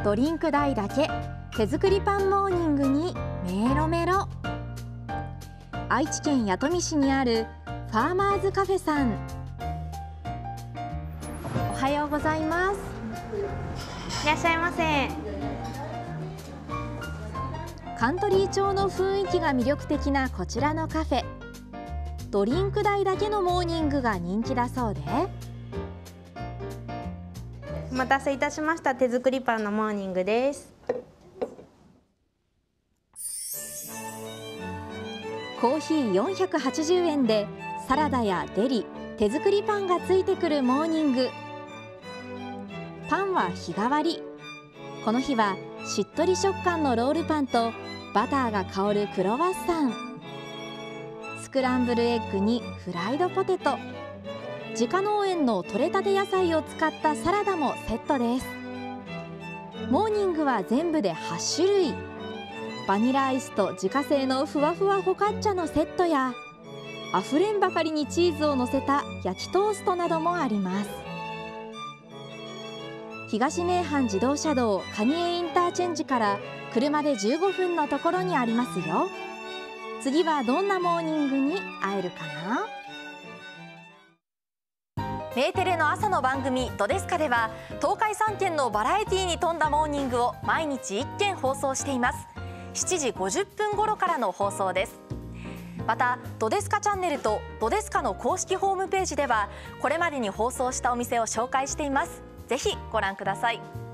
ドリンク代だけ手作りパンモーニングにメロメロ。愛知県弥富市にあるファーマーズカフェさん、おはようございます。 いらっしゃいませ。 カントリー調の雰囲気が魅力的なこちらのカフェ、ドリンク代だけのモーニングが人気だそうで、 お待たせいたしました。手作りパンのモーニングです。 コーヒー480円でサラダやデリ、手作りパンがついてくるモーニング。パンは日替わり。この日はしっとり食感のロールパンとバターが香るクロワッサン、スクランブルエッグにフライドポテト、自家農園の採れたて野菜を使ったサラダもセットです。モーニングは全部で8種類。バニラアイスと自家製のふわふわフォカッチャのセットや、あふれんばかりにチーズをのせた焼きトーストなどもあります。東名阪自動車道蟹江インターチェンジから車で15分のところにありますよ。次はどんなモーニングに会えるかな。メーテレの朝の番組「どですか」では東海3県のバラエティーに富んだモーニングを毎日1件放送しています。7時50分頃からの放送です。またどですかチャンネルとどですかの公式ホームページではこれまでに放送したお店を紹介しています。ぜひご覧ください。